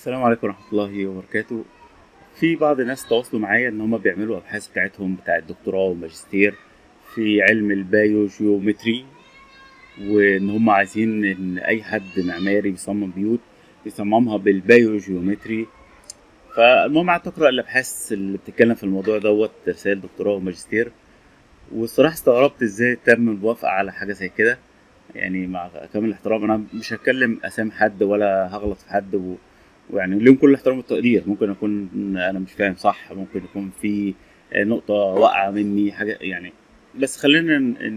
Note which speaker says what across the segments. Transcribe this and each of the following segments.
Speaker 1: السلام عليكم ورحمة الله وبركاته. في بعض الناس تواصلوا معايا إن هما بيعملوا أبحاث بتاعتهم بتاع الدكتوراه والماجستير في علم البايوجيومتري، وإن هما عايزين إن أي حد معماري بيصمم بيوت يصممها بالبايوجيومتري. فالمهم قعدت أقرأ الأبحاث اللي بتتكلم في الموضوع دوت رسائل دكتوراه وماجستير، والصراحة استغربت إزاي تم الموافقة على حاجة زي كده. يعني مع كامل الاحترام أنا مش هتكلم أسامي حد ولا هغلط في حد ويعني ليهم كل الاحترام والتقدير. ممكن أكون أنا مش فاهم صح، ممكن يكون في نقطة واقعة مني حاجة يعني. بس خلينا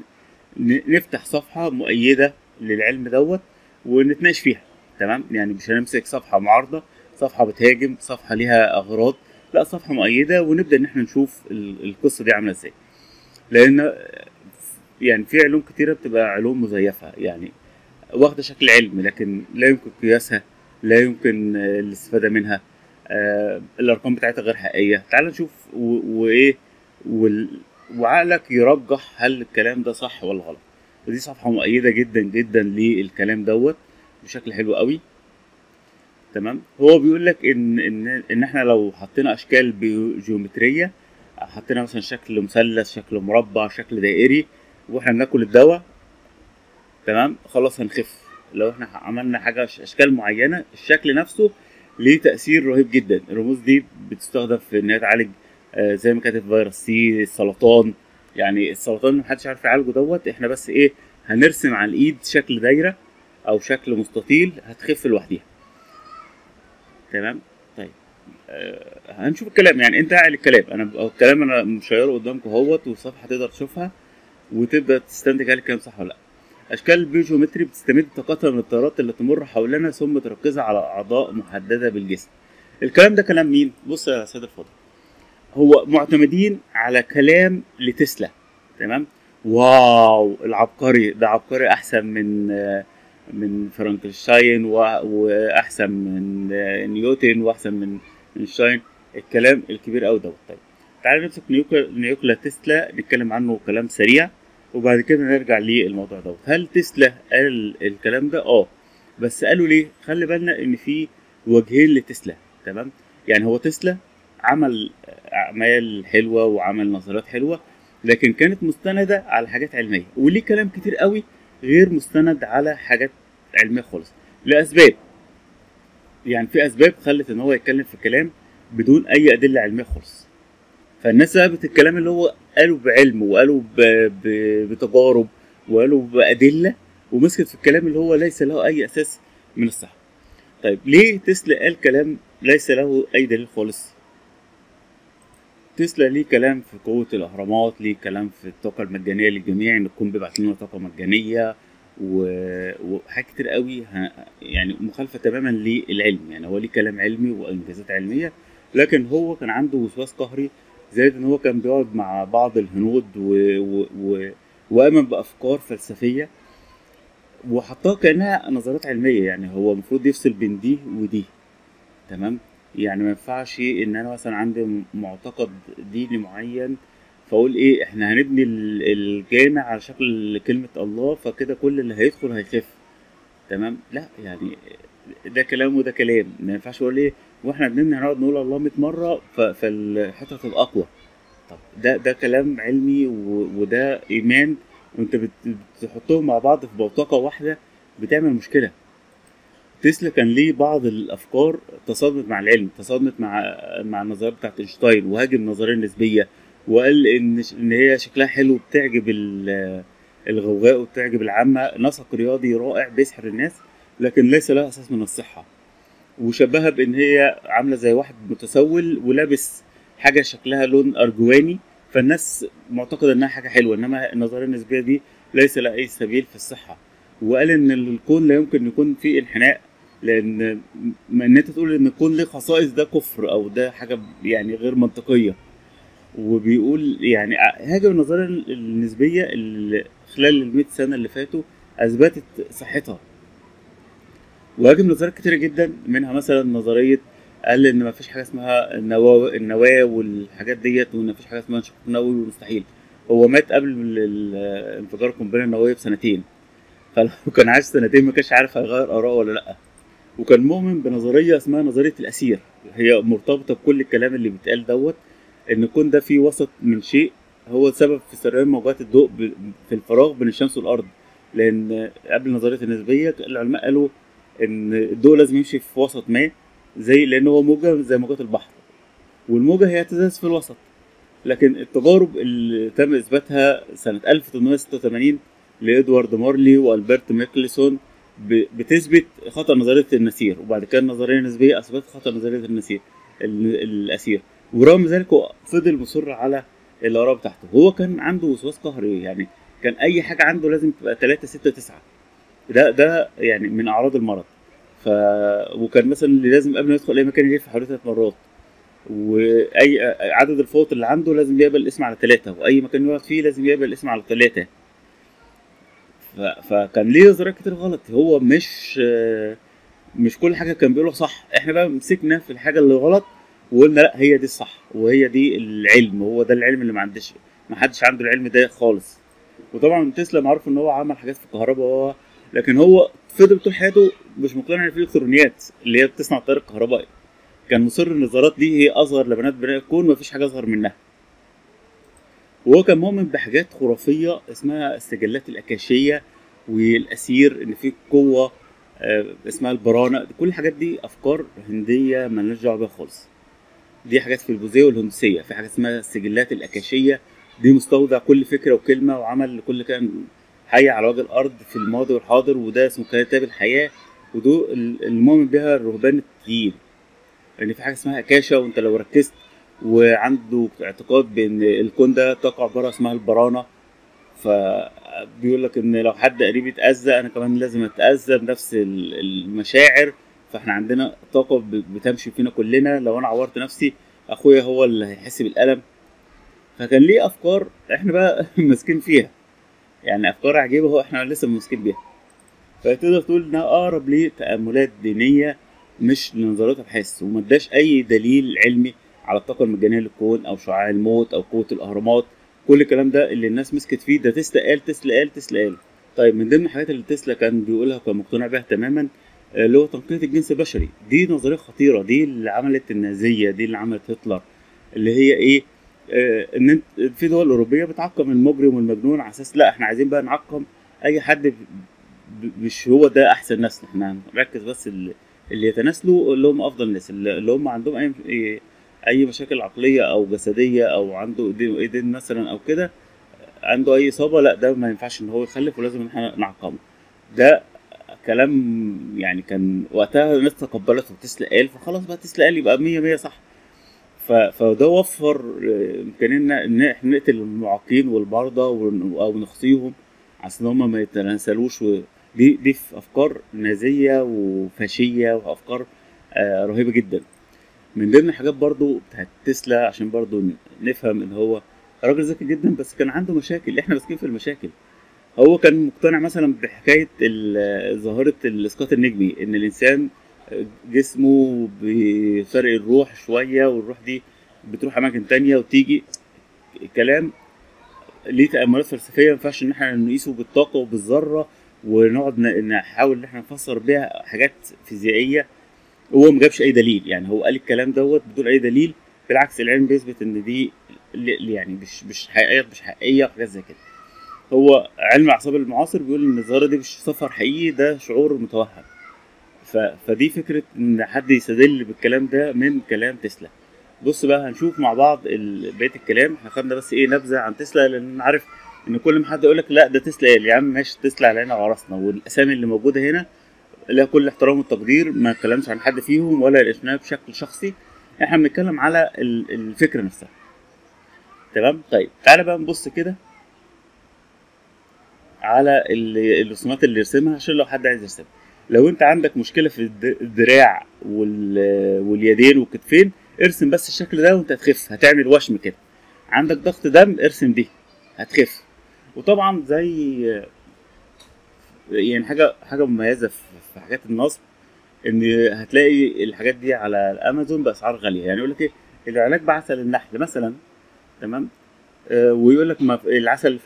Speaker 1: نفتح صفحة مؤيدة للعلم دوت ونتناقش فيها. تمام، يعني مش هنمسك صفحة معارضة، صفحة بتهاجم، صفحة ليها أغراض. لا، صفحة مؤيدة ونبدأ إن احنا نشوف القصة دي عاملة ازاي. لأن يعني في علوم كتيرة بتبقى علوم مزيفة، يعني واخدة شكل علم لكن لا يمكن قياسها، لا يمكن الاستفادة منها. الأرقام بتاعتها غير حقيقية. تعال نشوف وإيه وعقلك يرجح هل الكلام ده صح ولا غلط. ودي صفحة مؤيدة جدا جدا للكلام دوت بشكل حلو قوي. تمام، هو بيقول لك ان احنا لو حطينا اشكال جيومتريه، حطينا مثلا شكل مثلث، شكل مربع، شكل دائري، واحنا بناكل الدواء، تمام، خلاص هنخف. لو احنا عملنا حاجه اشكال معينه، الشكل نفسه ليه تاثير رهيب جدا. الرموز دي بتستخدم في ان هي تعالج زي ما كانت فيروس سي، السرطان. يعني السرطان اللي محدش عارف يعالجه دوت، احنا بس ايه، هنرسم على الايد شكل دايره او شكل مستطيل هتخف لوحديها. تمام. طيب، هنشوف الكلام. يعني انت قاعد الكلام، الكلام انا مشيره قدامكم اهوت، والصفحه تقدر تشوفها وتبدا تستنتج هل الكلام صح ولا لا. اشكال البيوجيومتري بتستمد طاقتها من التيارات اللي تمر حولنا ثم تركزها على اعضاء محدده بالجسم. الكلام ده كلام مين؟ بص يا سيد الفاضل، هو معتمدين على كلام لتسلا. تمام. واو، العبقري ده عبقري، احسن من فرانكلشتاين واحسن من نيوتن واحسن من اينشتاين. الكلام الكبير قوي دوت. طيب، تعالى نمسك نيوكولا تسلا نتكلم عنه كلام سريع، وبعد كده نرجع للموضوع دوت. هل تسلا قال الكلام ده؟ بس قالوا ليه؟ خلي بالنا ان في وجهين لتسلا. تمام. يعني هو تسلا عمل اعمال حلوه وعمل نظريات حلوه، لكن كانت مستنده على حاجات علميه، وليه كلام كتير قوي غير مستند على حاجات علميه خالص، لاسباب. يعني في اسباب خلت ان هو يتكلم في كلام بدون اي ادله علميه خالص. فالناس سابت الكلام اللي هو قالوا بعلم وقالوا بتجارب وقالوا بادله، ومسكت في الكلام اللي هو ليس له اي اساس من الصحه. طيب، ليه تسلا قال كلام ليس له اي دليل خالص؟ تسلا ليه كلام في قوة الأهرامات، ليه كلام في الطاقة المجانية للجميع، إن الكون بيبعت لنا طاقة مجانية وحاجات كتير قوي يعني مخالفة تماما للعلم. يعني هو ليه كلام علمي وإنجازات علمية، لكن هو كان عنده وسواس قهري، زائد إن هو كان بيقعد مع بعض الهنود وآمن بأفكار فلسفية وحطها كأنها نظريات علمية. يعني هو المفروض يفصل بين دي ودي. تمام. يعني ما ينفعش ان انا مثلا عندي معتقد ديني معين، فاقول ايه، احنا هنبني الجامع على شكل كلمة الله، فكده كل اللي هيدخل هيخف. تمام. لا، يعني ده كلام وده كلام. ما ينفعش اقول ايه واحنا بنبني هنقعد نقول الله 100 مرة فالحيطة تبقى اقوى. طب ده كلام علمي وده ايمان، وانت بتحطهم مع بعض في بوتقة واحدة بتعمل مشكلة. تسلا كان ليه بعض الافكار تصادمت مع العلم، تصادمت مع النظريه بتاعت اينشتاين، وهاجم النظريه النسبيه، وقال ان هي شكلها حلو، بتعجب الغوغاء وبتعجب العامه، نسق رياضي رائع بيسحر الناس، لكن ليس لها اساس من الصحه. وشبهها بان هي عامله زي واحد متسول ولابس حاجه شكلها لون ارجواني، فالناس معتقده انها حاجه حلوه، انما النظريه النسبيه دي ليس لها اي سبيل في الصحه. وقال ان الكون لا يمكن يكون فيه انحناء، لان ان انت تقول ان الكون ليه خصائص ده كفر، او ده حاجه يعني غير منطقيه. وبيقول يعني هاجم النظريه النسبيه اللي خلال ال 100 سنه اللي فاتوا اثبتت صحتها. وهاجم نظريات كتيرة جدا، منها مثلا نظرية قال إن مفيش حاجة اسمها النواة والحاجات ديت، وإن مفيش حاجة اسمها انشقاق نووي مستحيل. هو مات قبل انفجار القنبلة النووية بسنتين، فلو كان عايش سنتين ما كانش عارف هيغير آراءه ولا لأ. وكان مؤمن بنظريه اسمها نظريه الاسير، هي مرتبطه بكل الكلام اللي بيتقال دوت، ان الكون ده فيه وسط من شيء هو سبب في سريان موجات الضوء في الفراغ بين الشمس والارض. لان قبل نظريه النسبيه العلماء قالوا ان الضوء لازم يمشي في وسط ما، زي لان هو موجه زي موجات البحر، والموجه هي اهتزاز في الوسط. لكن التجارب اللي تم اثباتها سنه 1886 لادوارد مارلي والبرت ميكلسون بتثبت خطأ نظريه النسير، وبعد كده النظريه النسبيه اثبتت خطأ نظريه النسير الاسير. ورغم ذلك هو فضل مصر على الاراء بتاعته. هو كان عنده وسواس قهري، يعني كان اي حاجه عنده لازم تبقى 3 6 9. ده يعني من اعراض المرض. ف وكان مثلا اللي لازم قبل ما يدخل اي مكان يلف حوالي 3 مرات، واي عدد الفوط اللي عنده لازم يقبل الاسم على 3، واي مكان يقعد فيه لازم يقبل الاسم على 3. فكان ليه نظريات كتير غلط. هو مش كل حاجه كان بيقولها صح. احنا بقى مسكنا في الحاجه اللي غلط وقلنا لا هي دي الصح وهي دي العلم، هو ده العلم اللي ما حدش عنده العلم ده خالص. وطبعا تسلا معروف ان هو عمل حاجات في الكهرباء، لكن هو فضل طول حياته مش مقتنع ان في الكترونيات اللي هي بتصنع التيار الكهربائي. كان مصر ان الذرات دي هي اصغر لبنات بناء الكون، مفيش حاجه اصغر منها. وهو كان مؤمن بحاجات خرافيه اسمها السجلات الاكاشيه والاسير، ان في قوه اسمها البرانه. كل الحاجات دي افكار هنديه مالناش دعوه بيها خالص. دي حاجات في البوذيه والهندوسيه. في حاجه اسمها السجلات الاكاشيه، دي مستودع كل فكره وكلمه وعمل لكل كائن حي على وجه الارض في الماضي والحاضر، وده اسمه كتاب الحياه. ودول المؤمن بها الرهبان التقيل، لان في حاجه اسمها اكاشا، وانت لو ركزت وعنده اعتقاد بان الكون ده طاقه عباره اسمها البرانه. فبيقول لك ان لو حد قريب اتاذى انا كمان لازم اتاذى بنفس المشاعر. فاحنا عندنا طاقه بتمشي فينا كلنا، لو انا عورت نفسي اخويا هو اللي هيحس بالالم. فكان ليه افكار احنا بقى ماسكين فيها، يعني افكار عجيبه هو احنا لسه ماسكين بيها. فتقدر تقول انها اقرب لتاملات دينيه مش لنظريات ابحاث، وما اداش اي دليل علمي على الطاقه المجانيه للكون او شعاع الموت او قوه الاهرامات. كل الكلام ده اللي الناس مسكت فيه ده تسلا قال تسلا قال تسلا قال. طيب من ضمن الحاجات اللي تسلا كان بيقولها وكان مقتنع بيها تماما اللي هو تنقية الجنس البشري. دي نظرية خطيرة، دي اللي عملت النازية، دي اللي عملت هتلر. اللي هي ايه؟ ان انت في دول اوروبية بتعقم المجرم والمجنون على اساس لا احنا عايزين بقى نعقم اي حد مش هو ده احسن ناس. احنا نركز بس اللي يتناسلوا اللي هم افضل ناس، اللي هم عندهم اي مشاكل عقليه او جسديه او عنده ايدين مثلا او كده، عنده اي اصابه، لا ده ما ينفعش ان هو يخلف ولازم ان احنا نعقمه. ده كلام يعني كان وقتها الناس تقبلته. تسلا قال فخلاص بقى تسلا قال يبقى 100 100 صح. فده وفر امكاننا ان احنا نقتل المعاقين والمرضى او نخصيهم عشان هم ما يتناسلوش. دي في افكار نازيه وفاشيه وافكار رهيبه جدا. من ضمن الحاجات برضو بتاعت تسلا عشان برضو نفهم ان هو راجل ذكي جدا بس كان عنده مشاكل، احنا ماسكين في المشاكل. هو كان مقتنع مثلا بحكايه ظاهره الاسقاط النجمي، ان الانسان جسمه بفرق الروح شويه، والروح دي بتروح اماكن تانية وتيجي. كلام ليه تأملات فلسفية ما ينفعش إن إحنا نقيسه بالطاقة وبالذرة ونقعد نحاول إن إحنا نفسر بيها حاجات فيزيائية. هو ما جابش أي دليل، يعني هو قال الكلام دوت بدون أي دليل. بالعكس العلم بيثبت إن دي يعني مش حقيقية وحاجات زي كده. هو علم الأعصاب المعاصر بيقول إن الظاهرة دي مش سفر حقيقي، ده شعور متوهم. فدي فكرة إن حد يستدل بالكلام ده من كلام تسلا. بص بقى هنشوف مع بعض بقية الكلام. احنا خدنا بس ايه نبذة عن تسلا، لان انا عارف ان كل ما حد يقول لك لا ده تسلا قال، يا عم ماشي تسلا علينا وعرسنا، والاسامي اللي موجودة هنا لها كل الاحترام والتقدير، ما نتكلمش عن حد فيهم ولا الاسماء بشكل شخصي. احنا بنتكلم على الفكرة نفسها. تمام. طيب تعالى بقى نبص كده على الرسومات اللي يرسمها عشان لو حد عايز يرسمها. لو انت عندك مشكلة في الدراع واليدين والكتفين ارسم بس الشكل ده وانت هتخف، هتعمل وشم كده. عندك ضغط دم ارسم دي هتخف. وطبعا زي يعني حاجة مميزة في حاجات النصب، ان هتلاقي الحاجات دي على الامازون باسعار غالية. يعني يقول لك ايه العلاج بعسل النحل مثلا، تمام. ويقول لك العسل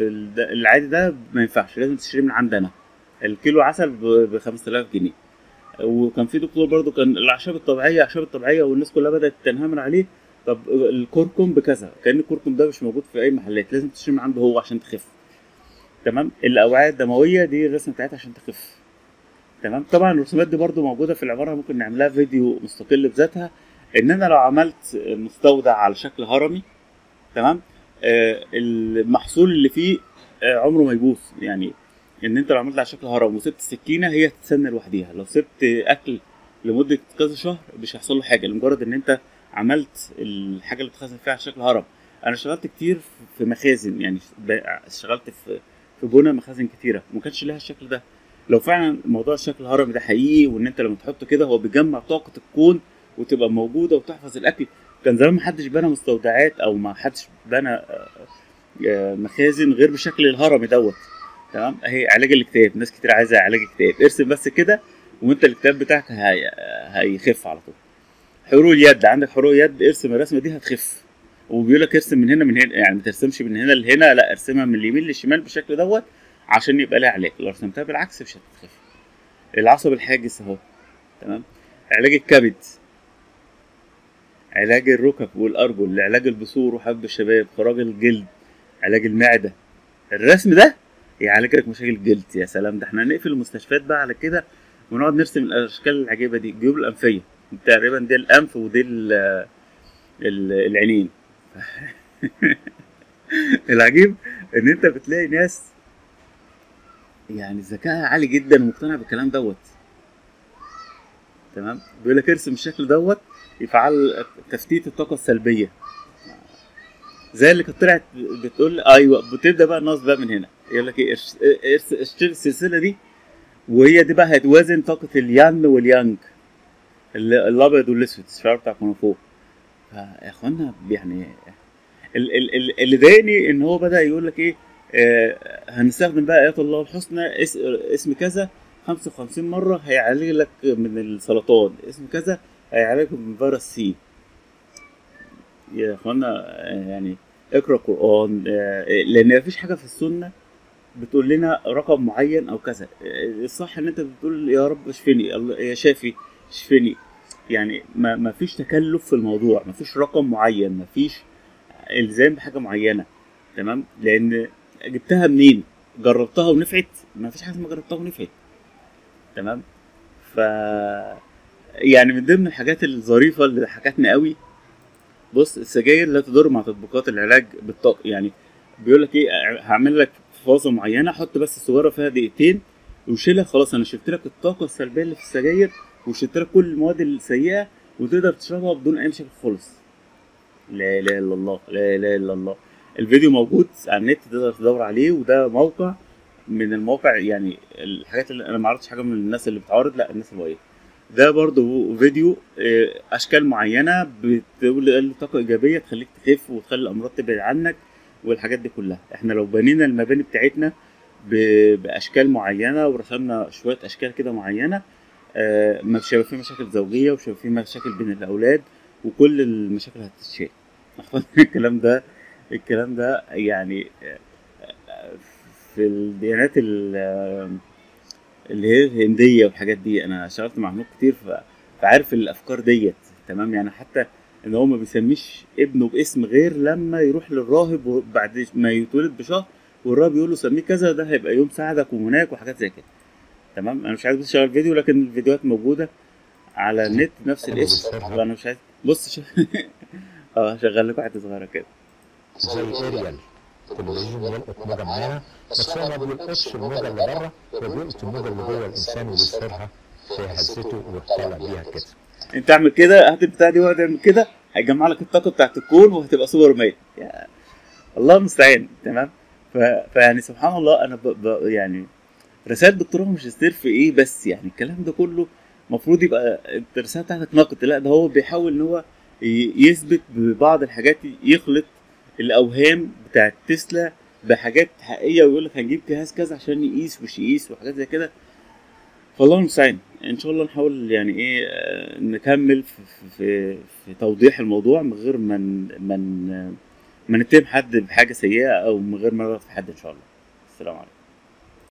Speaker 1: العادي ده ما ينفعش، لازم تشتريه من عندنا. الكيلو عسل ب 5000 جنيه. وكان في دكتور برضو كان الاعشاب الطبيعيه، اعشاب الطبيعيه والناس كلها بدات تنهمر عليه. طب الكركم بكذا، كان الكركم ده مش موجود في اي محلات، لازم تشتري من عنده هو عشان تخف. تمام. الاوعيه الدمويه دي الرسمه بتاعتها عشان تخف. تمام. طبعا الرسومات دي برضو موجوده في العماره، ممكن نعملها فيديو مستقل بذاتها. ان انا لو عملت مستودع على شكل هرمي، تمام، المحصول اللي فيه عمره ما يبوظ. يعني ان انت لو عملت على شكل هرم وسبت السكينه هي هتتسنى لوحديها، لو سبت اكل لمده كذا شهر مش هيحصل له حاجه، لمجرد ان انت عملت الحاجه اللي بتخزن فيها على شكل هرم. انا اشتغلت كتير في مخازن، يعني اشتغلت في بنى مخازن كتيره وما كانش لها الشكل ده. لو فعلا موضوع الشكل الهرمي ده حقيقي، وان انت لما تحطه كده هو بيجمع طاقه الكون وتبقى موجوده وتحفظ الاكل. كان زمان ما حدش بنى مستودعات او ما حدش بنى مخازن غير بشكل الهرمي دوت. تمام. اهي علاج الاكتئاب، ناس كتير عايزه علاج اكتئاب، ارسم بس كده وانت الاكتئاب بتاعك هيخف على طول. حروق اليد، عندك حروق يد، ارسم الرسمه دي هتخف. وبيقول لك ارسم من هنا من هنا، يعني ما ترسمش من هنا لهنا، لا ارسمها من اليمين للشمال بالشكل دوت عشان يبقى لها علاج. لو رسمتها بالعكس مش هتتخف. العصب الحاجز اهو. تمام. علاج الكبد، علاج الركب والارجل، علاج البثور وحب الشباب، خراج الجلد، علاج المعده. الرسم ده يعالج لك مشاكل الجلد. يا سلام، ده احنا هنقفل المستشفيات بقى على كده ونقعد نرسم الاشكال العجيبه دي. الجيوب الانفيه تقريبا دي الانف ودي العينين. العجيب ان انت بتلاقي ناس يعني ذكائها عالي جدا ومقتنع بالكلام دوت. تمام. بيقول لك ارسم الشكل دوت يفعل تفتيت الطاقه السلبيه. زي اللي كانت طلعت بتقول ايوه، بتبدا بقى النص بقى من هنا، يقول لك ايه، اشتري السلسله دي وهي دي بقى هتوازن طاقه اليان واليانج، الابيض والاسود، الشعار بتاع كونغ. يا اخوانا يعني اللي ضايقني ان هو بدا يقول لك ايه، هنستخدم بقى ايات الله الحسنى، اسم كذا 55 مره هيعالج لك من السرطان، اسم كذا هيعالجك من فيروس سي. يا اخوانا يعني اقرا قران، لان مفيش حاجه في السنه بتقول لنا رقم معين او كذا. الصح ان انت بتقول يا رب اشفني، يا شافي اشفني. يعني ما فيش تكلف في الموضوع، ما فيش رقم معين، ما فيش الزام بحاجه معينه. تمام. لان جبتها منين؟ جربتها ونفعت؟ ما فيش حاجه ما جربتها ونفعت. تمام. ف يعني من ضمن الحاجات الظريفه اللي ضحكتني قوي، بص، السجاير لا تضر مع تطبيقات العلاج بالطاقه. يعني بيقول لك ايه، هعمل لك فازه معينه، حط بس السيجاره فيها دقيقتين وشيلها، خلاص انا شلت لك الطاقه السلبيه اللي في السجاير وشلت لك كل المواد السيئه وتقدر تشربها بدون اي مشاكل خالص. لا اله الا الله، لا اله الا الله. الفيديو موجود على النت، تقدر تدور عليه، وده موقع من المواقع، يعني الحاجات اللي انا ما عرفتش حاجه من الناس اللي بتعارض، لا الناس الواقعيه. ده برضو فيديو اشكال معينه بتقول طاقه ايجابيه تخليك تخف وتخلي الامراض تبعد عنك والحاجات دي كلها. احنا لو بنينا المباني بتاعتنا باشكال معينه ورسمنا شويه اشكال كده معينه، مش هيبقى في مشاكل زوجيه ومش هيبقى في مشاكل بين الاولاد وكل المشاكل هتتشال. الكلام ده يعني في الديانات اللي هي الهنديه والحاجات دي، انا اشتغلت مع هنود كتير فعارف الافكار ديت. تمام. يعني حتى ان هو ما بيسميش ابنه باسم غير لما يروح للراهب وبعد ما يتولد بشهر، والراهب يقول له سميه كذا، ده هيبقى يوم سعدك ومناك وحاجات زي كده. تمام. انا مش عايز بس اشغل فيديو، لكن الفيديوهات موجوده على النت نفس الاسم، وانا مش عايز بص شغل لك واحده صغيره كده
Speaker 2: زي اريال كنا لازم يلقط موجه معانا، بس هو ما بيلقطش الموجه اللي بره، هو بيلقط الموجه اللي جوه الانسان وبيسحبها في هزته ويطلع بيها كده.
Speaker 1: انت اعمل كده، هات البتاع دي واقعد اعمل كده، هيجمع لك الطاقه بتاعت الكون وهتبقى سوبر مان. الله المستعان. تمام. فيعني سبحان الله، انا يعني رسائل دكتوراه ماجستير في ايه بس؟ يعني الكلام ده كله المفروض يبقى الرساله بتاعتك نقد، لا ده هو بيحاول ان هو يثبت ببعض الحاجات، يخلط الاوهام بتاعت تسلا بحاجات حقيقيه، ويقول لك هنجيب جهاز كذا عشان يقيس ومش يقيس وحاجات زي كده. فالله المستعان. ان شاء الله نحاول يعني ايه نكمل في توضيح الموضوع من غير ما نتهم حد بحاجه سيئه او من غير ما نغلط في حد ان شاء الله. السلام عليكم.